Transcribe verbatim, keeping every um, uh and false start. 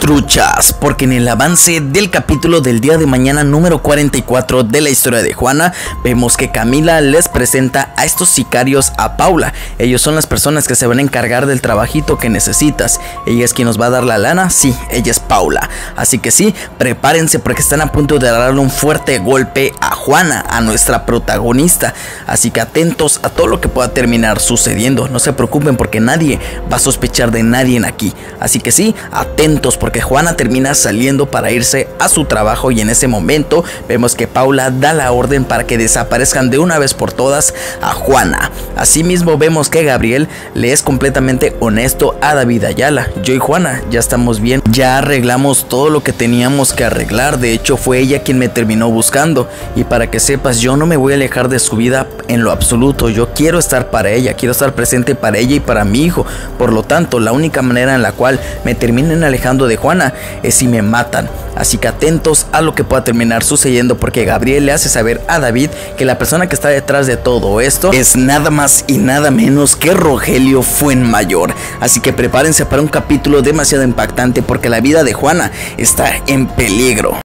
truchas, porque en el avance del capítulo del día de mañana número cuarenta y cuatro de la historia de Juana, vemos que Camila les presenta a estos sicarios a Paula. Ellos son las personas que se van a encargar del trabajito que necesitas. Ella es quien nos va a dar la lana, sí, ella es Paula. Así que sí, prepárense porque están a punto de darle un fuerte golpe a Juana, a nuestra protagonista. Así que atentos a todo lo que pueda terminar sucediendo. No se preocupen porque nadie va a sospechar de nadie aquí. Así que sí, atentos porque Juana termina saliendo para irse a su trabajo y en ese momento vemos que Paula da la orden para que desaparezcan de una vez por todas a Juana. Asimismo vemos que Gabriel le es completamente honesto a David Ayala. Yo y Juana ya estamos bien, ya arreglamos todo lo que teníamos que arreglar. De hecho fue ella quien me terminó buscando y para que sepas, yo no me voy a alejar de su vida en lo absoluto. Yo quiero estar para ella, quiero estar presente para ella y para mi hijo. Por lo tanto, la única manera en la cual me terminen alejando de Juana es si me matan. Así que atentos a lo que pueda terminar sucediendo porque Gabriel le hace saber a David que la persona que está detrás de todo esto es nada más y nada menos que Rogelio Fuenmayor. Así que prepárense para un capítulo demasiado impactante porque la vida de Juana está en peligro.